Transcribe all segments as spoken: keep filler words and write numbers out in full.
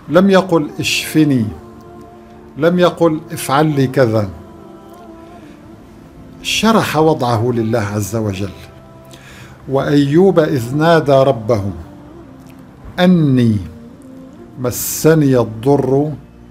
لم يقل اشفني، لم يقل افعل لي كذا، شرح وضعه لله عز وجل. وأيوب إذ نادى ربه أني مسني الضر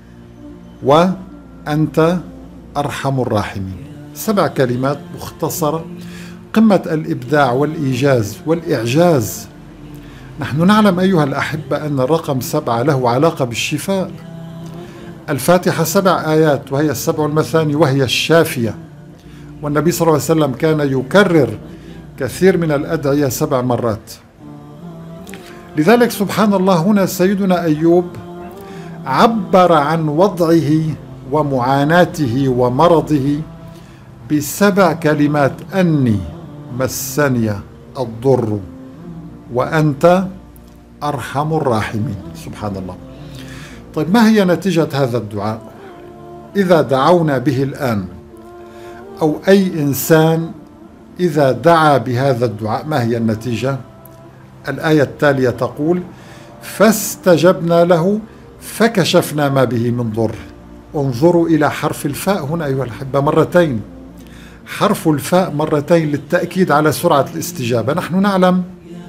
وأنت أرحم الراحمين. سبع كلمات مختصرة، قمة الإبداع والإيجاز والإعجاز. نحن نعلم أيها الأحبة أن الرقم سبعة له علاقة بالشفاء. الفاتحة سبع آيات وهي السبع المثاني وهي الشافية، والنبي صلى الله عليه وسلم كان يكرر كثير من الأدعية سبع مرات. لذلك سبحان الله هنا سيدنا أيوب عبر عن وضعه ومعاناته ومرضه بسبع كلمات: أني مسني الضر وأنت أرحم الراحمين. سبحان الله. طيب، ما هي نتيجة هذا الدعاء؟ إذا دعونا به الآن، أو أي إنسان إذا دعا بهذا الدعاء، ما هي النتيجة؟ الآية التالية تقول: فاستجبنا له فكشفنا ما به من ضر. انظروا إلى حرف الفاء هنا أيها الأحبة مرتين، حرف الفاء مرتين للتأكيد على سرعة الاستجابة. نحن نعلم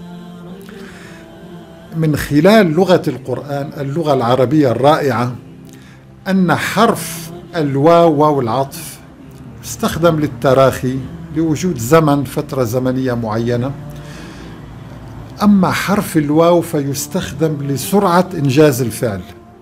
من خلال لغة القرآن، اللغة العربية الرائعة، أن حرف الواو، واو العطف، يستخدم للتراخي لوجود زمن، فترة زمنية معينة. أما حرف الواو فيستخدم لسرعة إنجاز الفعل،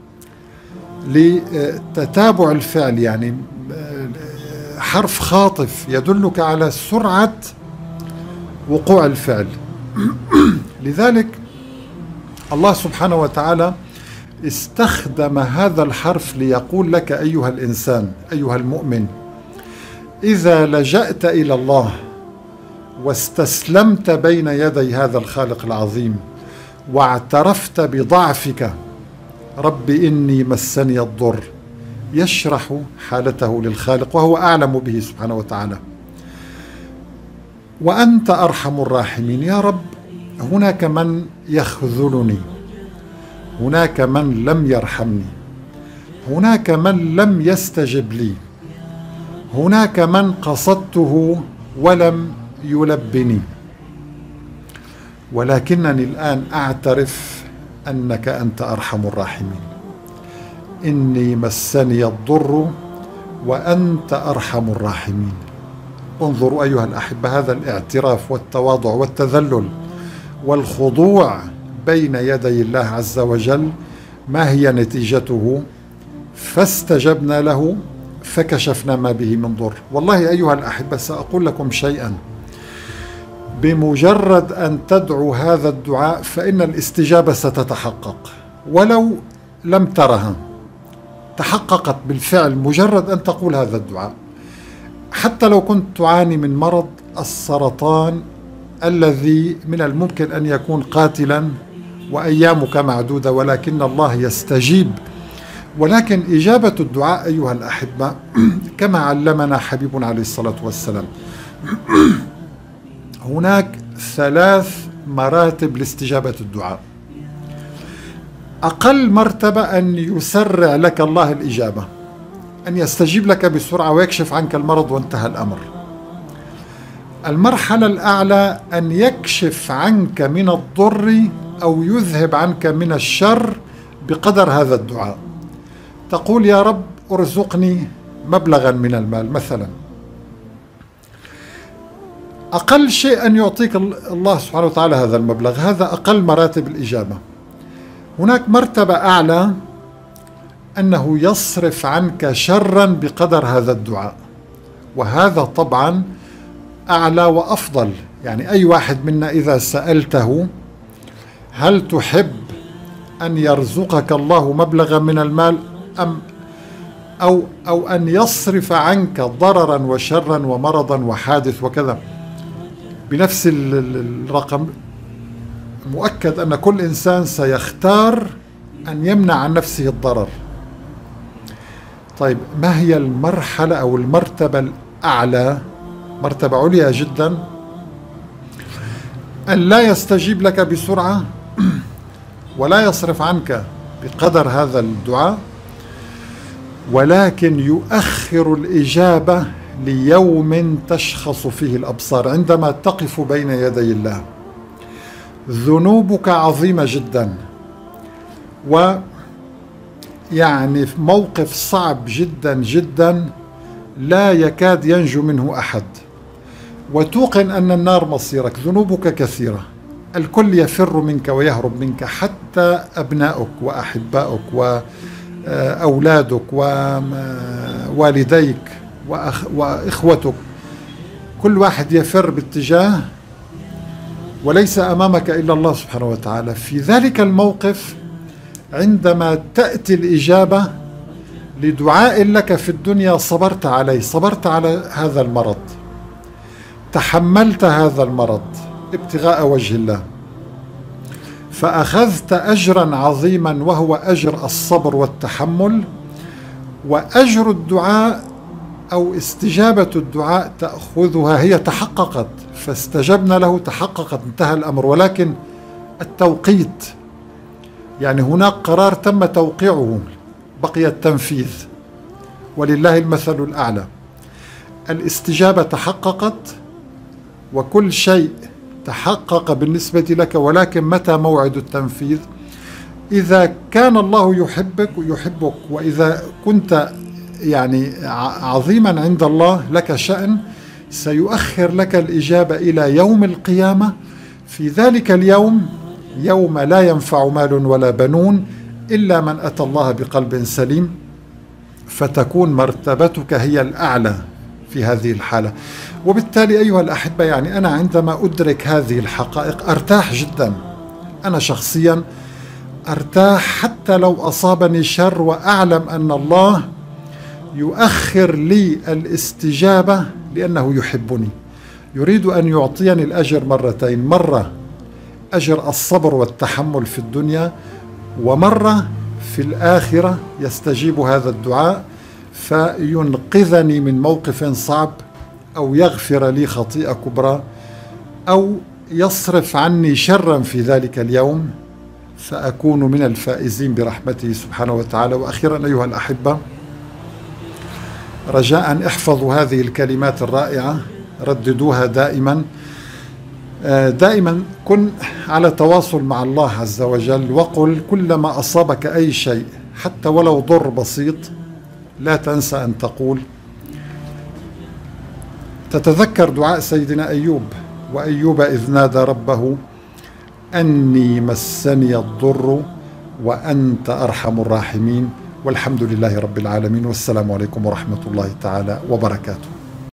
لتتابع الفعل، يعني حرف خاطف يدلك على سرعة وقوع الفعل. لذلك الله سبحانه وتعالى استخدم هذا الحرف ليقول لك أيها الإنسان، أيها المؤمن، إذا لجأت إلى الله واستسلمت بين يدي هذا الخالق العظيم واعترفت بضعفك، رب إني مسني الضر، يشرح حالته للخالق وهو أعلم به سبحانه وتعالى. وأنت أرحم الراحمين. يا رب، هناك من يخذلني، هناك من لم يرحمني، هناك من لم يستجب لي، هناك من قصدته ولم يلبني، ولكنني الآن أعترف أنك أنت أرحم الراحمين. إني مسني الضر وأنت أرحم الراحمين. انظروا أيها الأحبة، هذا الاعتراف والتواضع والتذلل والخضوع بين يدي الله عز وجل، ما هي نتيجته؟ فاستجبنا له فكشفنا ما به من ضر. والله أيها الأحبة سأقول لكم شيئا، بمجرد أن تدعوا هذا الدعاء فإن الاستجابة ستتحقق، ولو لم ترها تحققت بالفعل مجرد أن تقول هذا الدعاء. حتى لو كنت تعاني من مرض السرطان الذي من الممكن أن يكون قاتلا وأيامك معدودة، ولكن الله يستجيب. ولكن إجابة الدعاء أيها الأحبة كما علمنا حبيبنا عليه الصلاة والسلام، هناك ثلاث مراتب لاستجابة الدعاء. أقل مرتبة أن يسرع لك الله الإجابة، أن يستجيب لك بسرعة ويكشف عنك المرض وانتهى الأمر. المرحلة الأعلى أن يكشف عنك من الضر أو يذهب عنك من الشر بقدر هذا الدعاء. تقول: يا رب ارزقني مبلغا من المال مثلا، أقل شيء أن يعطيك الله سبحانه وتعالى هذا المبلغ، هذا أقل مراتب الإجابة. هناك مرتبة أعلى أنه يصرف عنك شرا بقدر هذا الدعاء، وهذا طبعا أعلى وأفضل. يعني أي واحد منا إذا سألته هل تحب أن يرزقك الله مبلغا من المال أم أو أو أن يصرف عنك ضررا وشرا ومرضا وحادث وكذا بنفس الرقم، مؤكد أن كل إنسان سيختار أن يمنع عن نفسه الضرر. طيب، ما هي المرحلة أو المرتبة الأعلى، مرتبة عليا جدا؟ أن لا يستجيب لك بسرعة ولا يصرف عنك بقدر هذا الدعاء، ولكن يؤخر الإجابة ليوم تشخص فيه الأبصار، عندما تقف بين يدي الله. ذنوبك عظيمة جدا، ويعني في موقف صعب جدا جدا لا يكاد ينجو منه أحد، وتوقن أن النار مصيرك. ذنوبك كثيرة، الكل يفر منك ويهرب منك، حتى أبنائك وأحبائك وأولادك ووالديك وإخوتك، كل واحد يفر باتجاه، وليس أمامك إلا الله سبحانه وتعالى. في ذلك الموقف عندما تأتي الإجابة لدعاء لك في الدنيا، صبرت عليه، صبرت على هذا المرض، تحملت هذا المرض ابتغاء وجه الله، فأخذت أجرا عظيما وهو أجر الصبر والتحمل. وأجر الدعاء أو استجابة الدعاء تأخذها، هي تحققت، فاستجبنا له، تحققت، انتهى الأمر. ولكن التوقيت، يعني هناك قرار تم توقيعه، بقي التنفيذ، ولله المثل الأعلى. الاستجابة تحققت وكل شيء تحقق بالنسبة لك، ولكن متى موعد التنفيذ؟ إذا كان الله يحبك ويحبك، وإذا كنت يعني عظيما عند الله لك شأن، سيؤخر لك الإجابة إلى يوم القيامة. في ذلك اليوم، يوم لا ينفع مال ولا بنون إلا من أتى الله بقلب سليم، فتكون مرتبتك هي الأعلى في هذه الحالة. وبالتالي أيها الأحبة، يعني أنا عندما أدرك هذه الحقائق أرتاح جدا. أنا شخصيا أرتاح حتى لو أصابني شر، وأعلم أن الله يؤخر لي الاستجابة لأنه يحبني، يريد أن يعطيني الأجر مرتين، مرة أجر الصبر والتحمل في الدنيا، ومرة في الآخرة يستجيب هذا الدعاء فينقذني من موقف صعب، أو يغفر لي خطيئة كبرى، أو يصرف عني شرا في ذلك اليوم، فأكون من الفائزين برحمته سبحانه وتعالى. وأخيرا أيها الأحبة، رجاء احفظوا هذه الكلمات الرائعة، رددوها دائما. دائما كن على تواصل مع الله عز وجل، وقل كلما أصابك أي شيء حتى ولو ضر بسيط، لا تنسى أن تقول، تتذكر دعاء سيدنا أيوب: وأيوب إذ نادى ربه أني مسني الضر وأنت أرحم الراحمين. والحمد لله رب العالمين، والسلام عليكم ورحمة الله تعالى وبركاته.